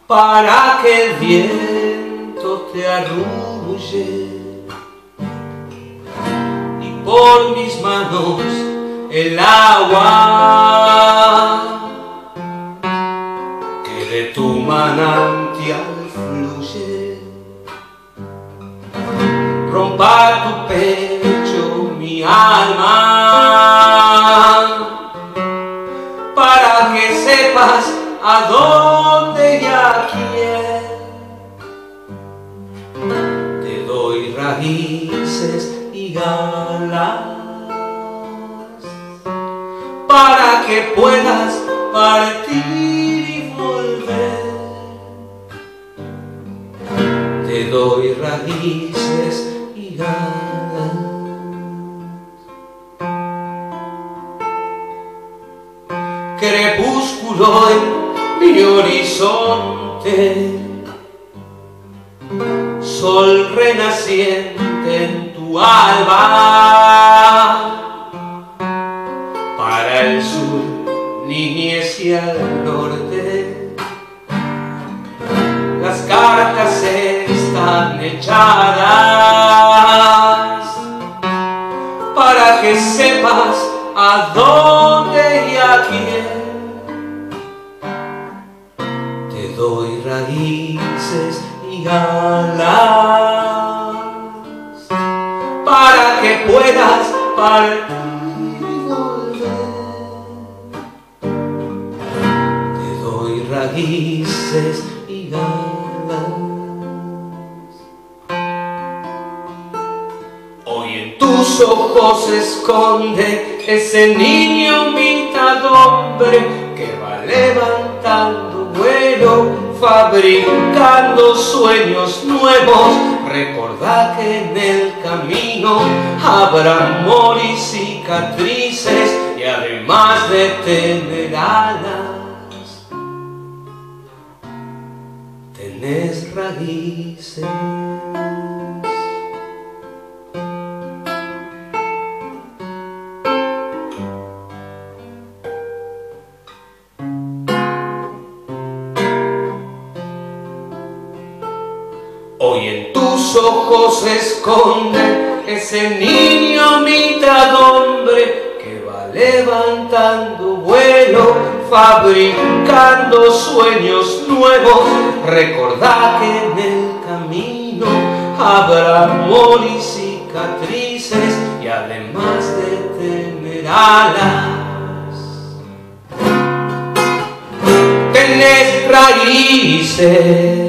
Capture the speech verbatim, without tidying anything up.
para que el viento te arrulle y por mis manos el agua que de tu manantial fluye rompa tu pecho mi alma para que sepas a dónde y a quién. Te doy raíces y galas para que puedas partir y volver. Te doy raíces y galas. Crepúsculo en mi horizonte, sol renaciente en tu alba, para el sur, niñez y al norte, las cartas están echadas para que sepas a dónde y a quién. Te doy raíces y alas para que puedas partir y volver. Te doy raíces y alas. Hoy en tus ojos se esconde ese niño mitad hombre que va levantando vuelo, fabricando sueños nuevos. Recordá que en el camino habrá amor y cicatrices, y además de tener alas, tenés raíces. Hoy en tus ojos se esconde ese niño mitad hombre que va levantando vuelo, fabricando sueños nuevos. Recordá que en el camino habrá amor y cicatrices, y además de tener alas, tenés raíces.